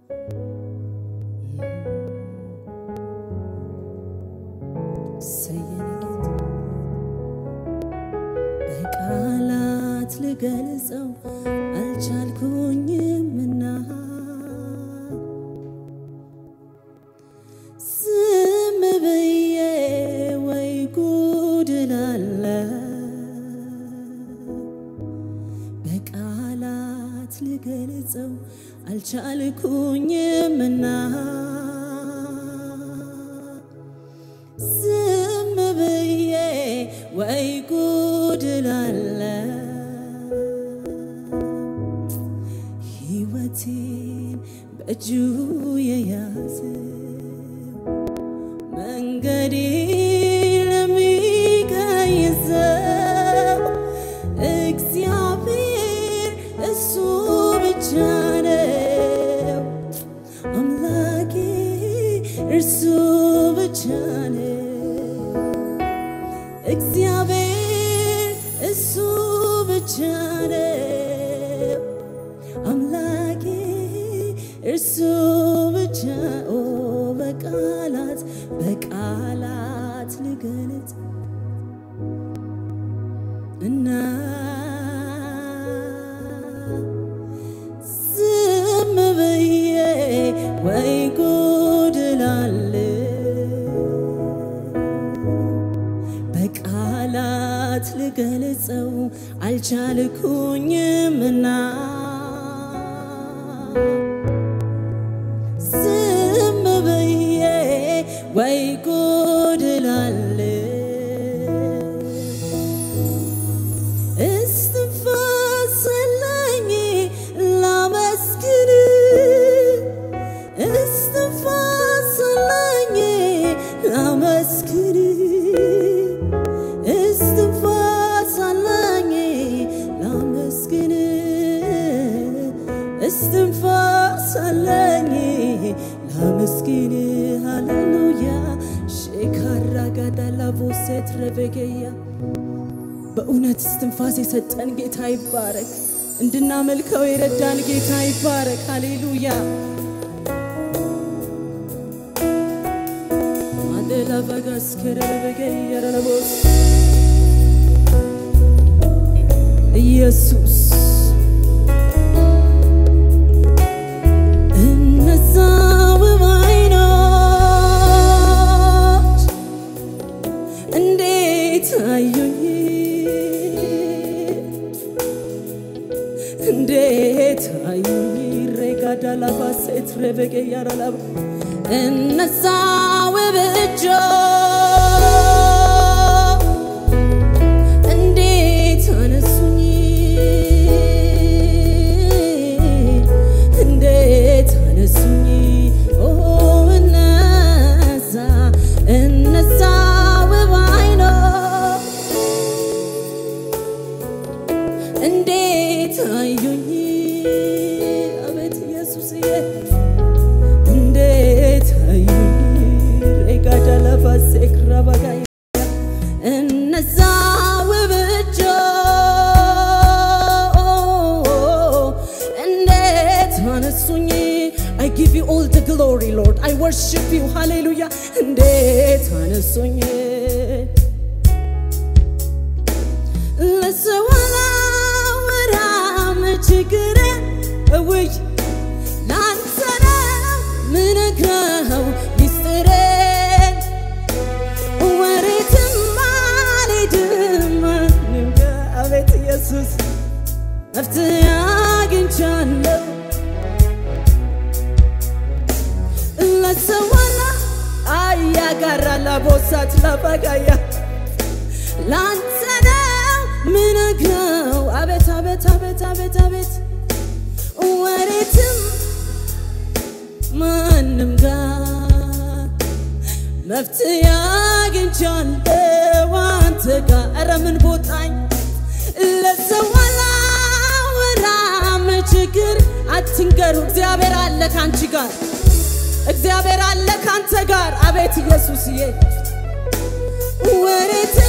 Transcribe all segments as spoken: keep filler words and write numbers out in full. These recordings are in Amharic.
በቃላት ልገልጸው አልቻልኩኝምና ዝም ብዬ ወይ ጉድ እላለሁ በቃላት ልገልጸው አልቻልኩኝምና ዝም ብዬ ወይ ጉድ እላለሁ ሕይወቴን በእጁ የያዘው መንገዴን ለሚቀይሰው እግዚአብሔር እሱ ብቻ ነው አምላኬ እርሱ ብቻ ነው እግዚአብሔር እሱ ብቻ ነው አምላኬ እርሱ ብቻ ኦ በቃላት በቃላት ልገልጽ እና ዝም ብዬ ወይ ጉድ እላለሁ በቃላት ልገልጸው አልቻልኩኝምና ዝም ብዬ ወይ ጉድ እላለሁ እስትንፋስ አለኝ ላመስግን እስትንፋስ አለኝ ላመስግን እስትንፋስ አለኝ ላመስግን እስትንፋስ አለኝ ላመስግን ሃሌሉያ ሼካራ ጋዳላ ቦሴት ረበገያ በእውነት እስትንፋስ የሰጠን ጌታ ይባረክ እንድናመልከው የረዳን ጌታ ይባረክ ሃሌሉያ ማደላ ባጋስ ከረበገያ ረቦስ ኢየሱስ እነዛው ባይኖች እንዴት አዩኝ እንዴት አዩኝ ረጋዳላ ባሴት ረበገያ ረላብ እነዛው ብጆ እንዴት አነሱኝ እንዴት አነሱኝ ኦ እነዛ እነዛ ባይኖ እንዴት አዩኝ አቤት ኢየሱስዬ እንዴት አዩኝ ረጋዳላ ባሴክ ረባጋያ እነዛ ብጆ I give you all the glory, Lord. I worship you. Hallelujah. እንዴት አነሱኝ ለሰዋላ ወራም ችግር ወይ ላንተ ምንግረው ሚስጥር ወሬትም አልሄድም አቤት ኢየሱስ መፍትሄ አግኝቻለሁ ለሰዋላ አያጋራ ለቦሳት ለበጋያ ላንተ ምንግረው አቤት አቤት አቤት አቤት አቤት ወሬትም ማንም ጋር መፍትሄ አግኝቻለሁ አንተ ጋር ኧረ ምን ቦታኝ ለሰዋላ ወራም ችግር አትንገሩ እግዚአብሔር አለ ካንቺ ጋር እግዚአብሔር አለ ካንተ ጋር አቤት ኢየሱስዬ ወሬትም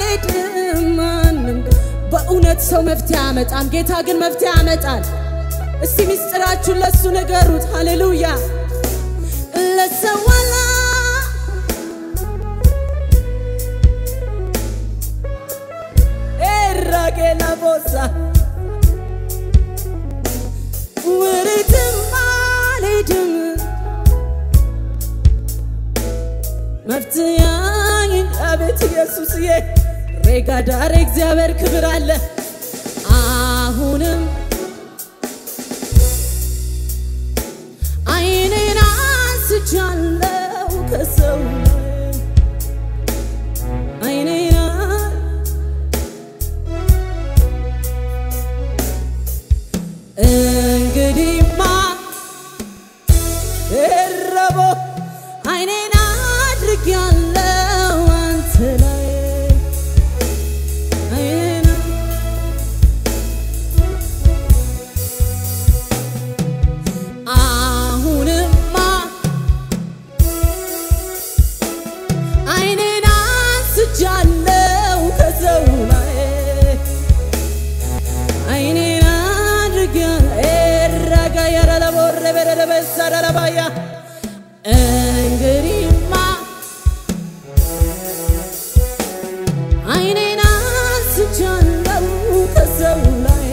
አልሄድም ማንም በእውነት ሰው መፍትሄ ያመጣል ጌታ ግን መፍትሄ ያመጣል እስቲ ምስጥራችሁ ለሱ ንገሩት ሃሌሉያ ለሰዋላ ኤራጌላ ቦሳ ወሬትም አልሄድም መፍትያኝ አቤት ኢየሱስዬ ሬጋዳር እግዚአብሔር ክብር አለ አሁንም አይኔን አንስቻለሁ ከሰው አይኔን እንግዲህማ እረቦ አይኔን አድርጌያለሁ አንተ ላይ አይኔን አሁንማ አይኔን አንስቻለሁ ከሰው ላይ አይኔን ኤራጋ ያራለቦረ በረበሰራባያ እንግዲህማ አይኔን አንስቻለሁ ከሰው ላይ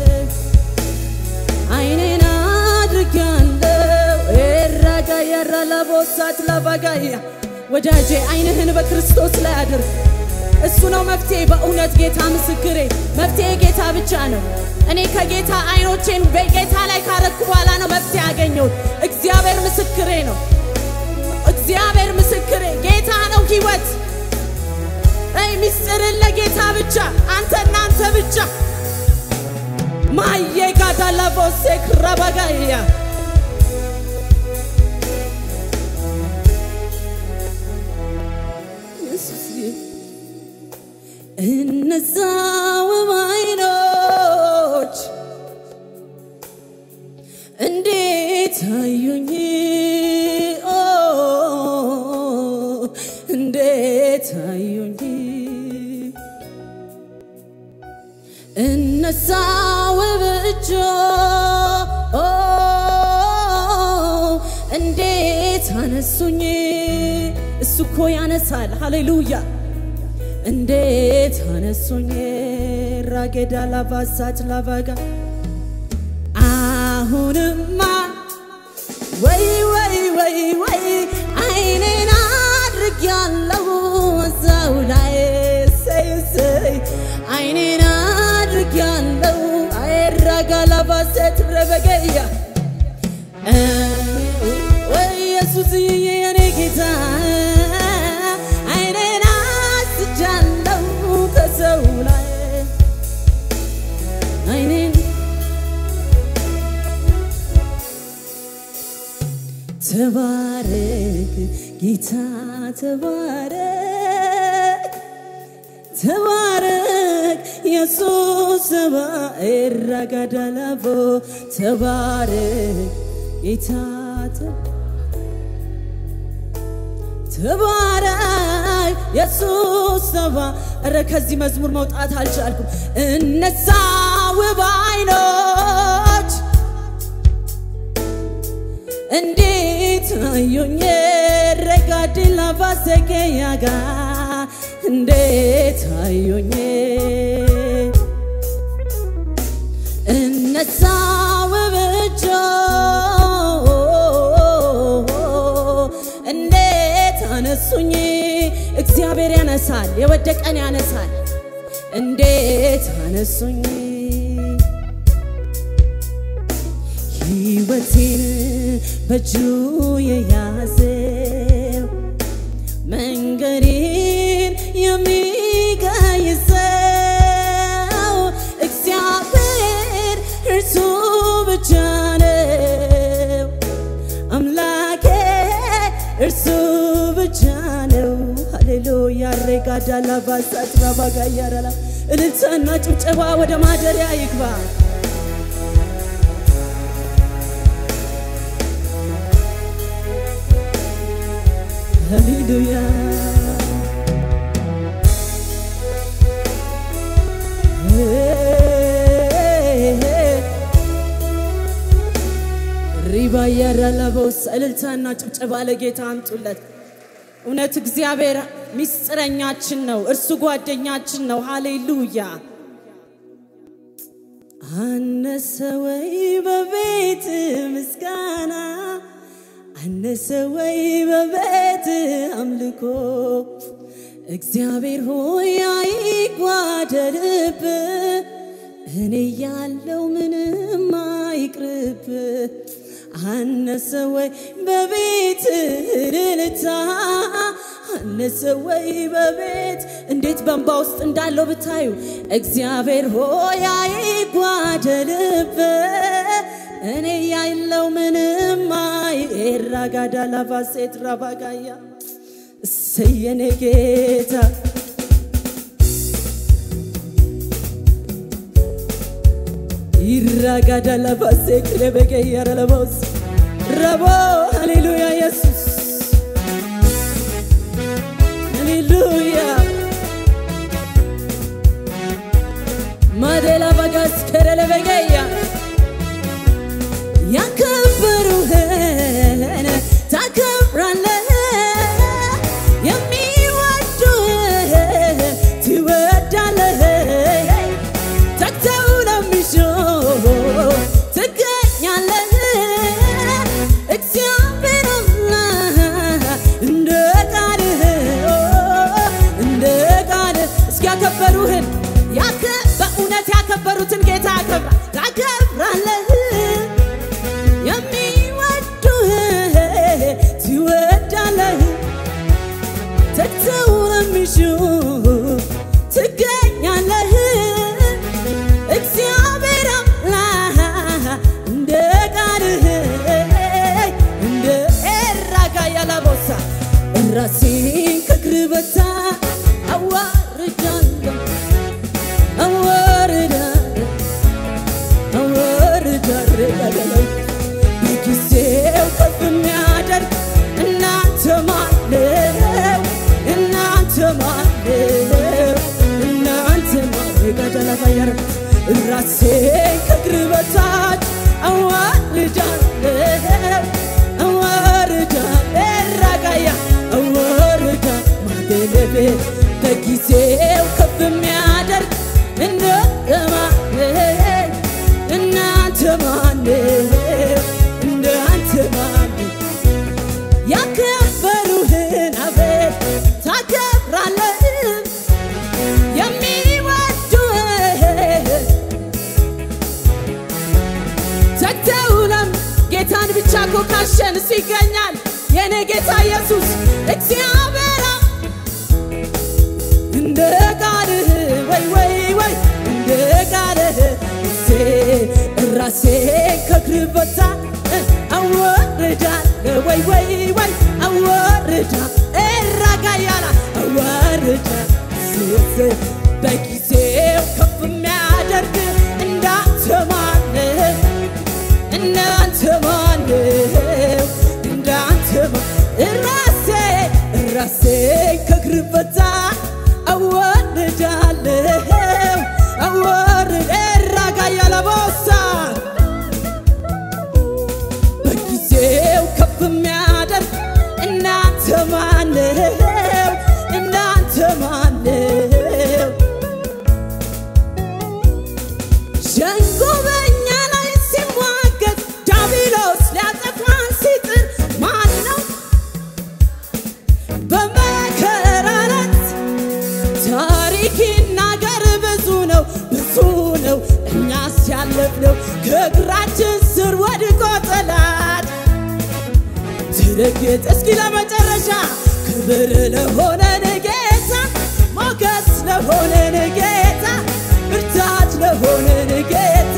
አይኔን አድርጌያለሁ ኤራጋ ያራለቦሳት ለባጋያ ወዳጄ አይንህን በክርስቶስ ላይ አድርግ እሱ ነው መፍትሄ በእውነት ጌታ ምስክሬ መፍትሄ ጌታ ብቻ ነው እኔ ከጌታ አይኖቼን በጌታ ላይ ካረኩ በኋላ ነው መፍትሄ ያገኘው እግዚአብሔር ምስክሬ ነው እግዚአብሔር ምስክሬ ጌታ ነው ህይወት አይ ምስጢርን ለጌታ ብቻ አንተና አንተ ብቻ ማየ ጋዳላ ቦሴ ክራባጋያ ኢየሱስ እነዛው አይኖች እንዴት አዩኝ ኦ እንዴት አዩኝ እነዛው ብቻ ኦ እንዴት አነሱኝ እሱ እኮ ያነሳል ሃሌሉያ እንዴት አነሱኝ ራጌዳ ላባሳት ላባጋ አሁንማ ወይ ወይ ወይ ወይ አይኔን አድርጌያለሁ እዛው ላይ ሰይ ሰይ አይኔን አድርጌያለሁ አይራጋ ላባሳት ረበገያ ወይ ኢየሱስ የኔ ጌታ ተባረክ ጌታ ተባረክ ተባረክ ኢየሱስ ተባረክ ተባረክ ጌታ ተባረክ ኢየሱስ ተባረክ ከዚህ መዝሙር መውጣት አልቻልኩም እነዛ ውብ አይኖች እንዴት አዩኝ ረጋድላ ባሰከያጋ እንዴት አዩኝ እነዛ ወበጆ እንዴት አነሱኝ እግዚአብሔር ያነሳል የወደቀን ያነሳል እንዴት አነሱኝ ሕይወቴን በእጁ የያዘው መንገዴን የሚቀይሰው እግዚአብሔር እርሱ ብቻ ነው አምላኬ እርሱ ብቻ ነው ሃሌሉያ ረጋዳ ላባሳት ባባጋያራላ እልልታና ጭብጨባ ወደ ማደሪያ ይግባ Hallelujah. Hey, hey. በገየረለበውስ እልልታና ጭብጨባ ለጌታ አምጡለት እውነት እግዚአብሔር ሚስጥረኛችን ነው እርሱ ጓደኛችን ነው ሃሌሉያ አነሰወይ በቤት ምስጋና አነሰወይ በቤት አምልኮ እግዚአብሔር ሆይ አይጓደልብ እኔ ያለው ምንም አይቅርብ አነሰወይ በቤት እልልታ አነሰወይ በቤት እንዴት በእንባ ውስጥ እንዳለው ብታዩ እግዚአብሔር ሆይ አይጓደልብ እኔ ያለው ምንም አይራጋዳ ላቫሴት ራባጋያ ሰየኔ ጌታ irragada la base krebege yara la voz rabo hallelujah Jesus hallelujah madela bagas kerele begeya yakabruhen takabrale yamiwadu tiwadale taktaula misho ያከበሩህን ያከ በእውነት ያከበሩትን ጌታ አከብራ ታከብራለህ የሚወዱህ ትወዳለህ ተተውለምሹ ትገኛለህ እግዚአብሔር አምላክ እንደ ቃልህ እንደ ኤራጋ ያላቦሳ ራሴን ከክርበታ አዋ በጊዜው ከፍ የሚያደርግ እናንተ ማነው እናንተ ማነው እናንተ ማነው ገደለፈየር ራሴን ከእግር በታች አዋርዳለሁ አዋርዳለሁ ራጋያ አዋርዳ ማደለቤ በጊዜው ከፍ የሚያደርግ እናንተ ማነው እናንተ ማነው እናንተ ማነው ያከበሩህን አቤት ታከብራለህ የሚወዱህ ተተውለም ጌታን ብቻ እኮ ካሸን እሱ ይገኛል የኔ ጌታ ኢየሱስ እግዚአብሔር እንደ ቃልህ ወይ ወይ ወይ እንደ ቃልህ ራሴ ከክርበታ አወርዳ ወይ ወይ ወይ አወርዳ ኤራጋያላ አወርዳ ሲስ በጊዜው ከፍ የሚያደርግ እንዳንተ ማነው እናንተ ማነው እንዳንተ ራሴ ራሴ ከክርበታ አወርዳለሁ አወርዳ ኤራጋያላ ቦሳ በጊዜው ከፍ የሚያደርግ እናንተ ማነው እናንተ ማነው ሸንጎ በእኛ ላይ ሲሟገት ዲያብሎስ ሊያጠፋን ሲጥር ማነው በመከራ ዕለት ታሪክ ይናገር ብዙ ነው ብዙ ነው እኛስ ያለፍነው ከእግራችን ስር ወድቆ ጠላት ትርግጥ እስኪ ለመጨረሻ ክብር ለሆነን ጌታ ሞገስ ለሆነን ጌታ ብርታት ለሆነን ጌታ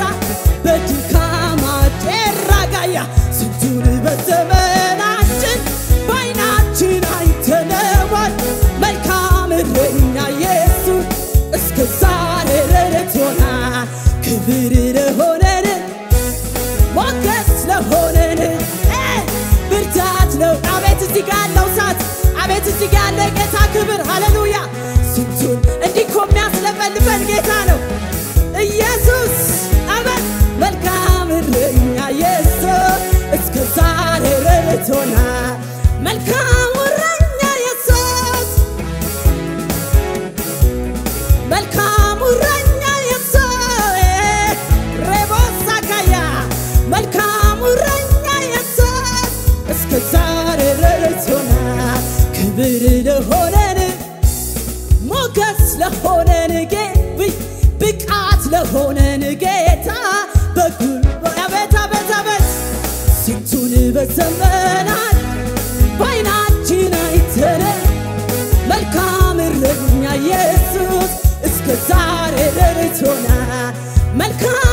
በድካማችን ራጋያ ስንቱን በዘመናችን በዓይናችን አይተነዋል መልካም እረኛ ኢየሱስ እስከ ዛሬ ረድቶናል ክብር ለሆነን ሞገስ ለሆነን ብርታት ነው አቤት እዚህ ጋር ያለው እሳት አቤት እዚህ ጋር ያለ ጌታ ክብር ሃሌሉያ ስንቱን እንዲህ እኮ የሚያስለፈልፈን ጌታ ነው ኢየሱስ አቤት መልካም እረኛ ኢየሱስ እስከ ረድቶና መልካም እረኛ ኢየሱስ መልካም እረኛ ኢየሱስ ረቦሳ ካያ መልካም እረኛ ኢየሱስ እስከ ዛሬ ረድቶና ክብር ለሆነን ሞገስ ለሆነን ጌታ ብቃት ለሆነን ጌታ በጉልበት አቤት አቤት አቤት ስንቱን በዘመናት በዓይናችን አይተን መልካም እረኛ ኢየሱስ እስከ ዛሬ ረድቶናል መልካም